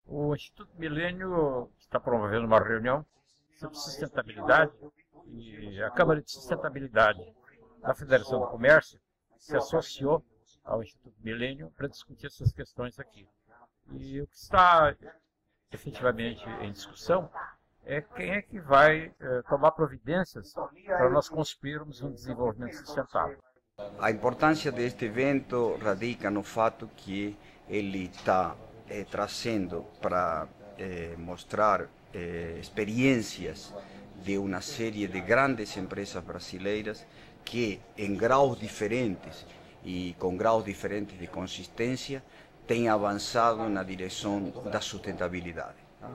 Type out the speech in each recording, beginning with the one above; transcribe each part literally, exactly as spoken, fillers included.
O Instituto Milênio está promovendo uma reunião sobre sustentabilidade e a Câmara de Sustentabilidade da Federação do Comércio se associou ao Instituto Milênio para discutir essas questões aqui. E o que está efetivamente em discussão é quem é que vai eh, tomar providências para nós construirmos um desenvolvimento sustentável. A importância deste evento radica no fato que ele está eh, trazendo para eh, mostrar eh, experiências de uma série de grandes empresas brasileiras que, em graus diferentes e com graus diferentes de consistência, têm avançado na direção da sustentabilidade, tá?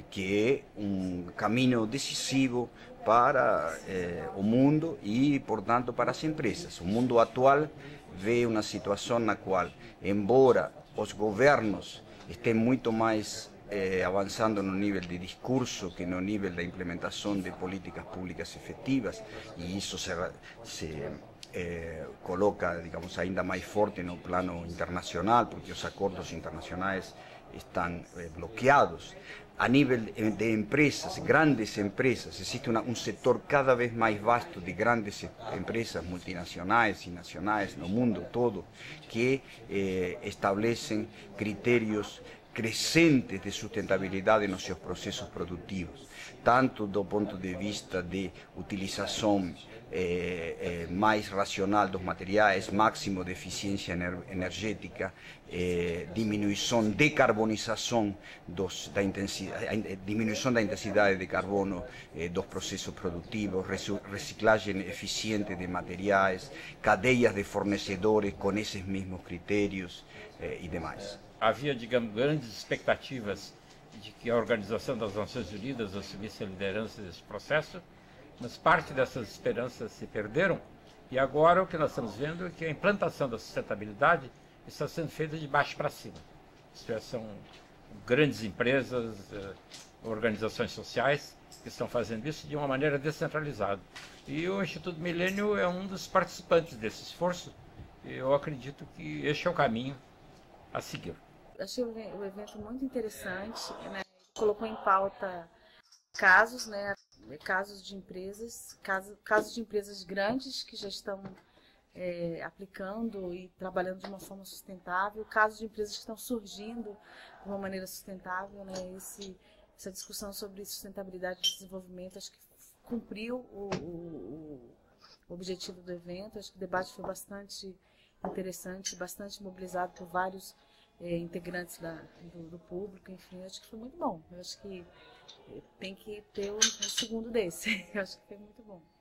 Que é um caminho decisivo para eh, o mundo e, portanto, para as empresas. O mundo atual vê uma situação na qual, embora os governos estejam muito mais eh, avançando no nível de discurso que no nível da implementação de políticas públicas efetivas, e isso se, se eh, coloca, digamos, ainda mais forte no plano internacional, porque os acordos internacionais estão eh, bloqueados. A nível de empresas, grandes empresas, existe uma, um setor cada vez mais vasto de grandes empresas multinacionais e nacionais no mundo todo que eh, establecem critérios crescentes de sustentabilidade nos seus processos produtivos, tanto do ponto de vista de utilização eh, eh, mais racional dos materiais, máximo de eficiência ener energética, eh, diminuição, decarbonização dos, da intensidade, diminuição da intensidade de carbono eh, dos processos produtivos, reciclagem eficiente de materiais, cadeias de fornecedores com esses mesmos critérios eh, e demais. Havia, digamos, grandes expectativas de que a Organização das Nações Unidas assumisse a liderança desse processo, mas parte dessas esperanças se perderam, e agora o que nós estamos vendo é que a implantação da sustentabilidade está sendo feita de baixo para cima. Isto é, são grandes empresas, organizações sociais que estão fazendo isso de uma maneira descentralizada. E o Instituto Milênio é um dos participantes desse esforço, e eu acredito que este é o caminho a seguir. Achei o evento muito interessante, né? Colocou em pauta casos, né? Casos de empresas, casos, casos de empresas grandes que já estão é, aplicando e trabalhando de uma forma sustentável, casos de empresas que estão surgindo de uma maneira sustentável, né? Esse, essa discussão sobre sustentabilidade e desenvolvimento, acho que cumpriu o, o, o objetivo do evento. Acho que o debate foi bastante interessante, bastante mobilizado por vários é, integrantes da, do, do público, enfim, acho que foi muito bom. Eu acho que tem que ter um, um segundo desse, eu acho que foi muito bom.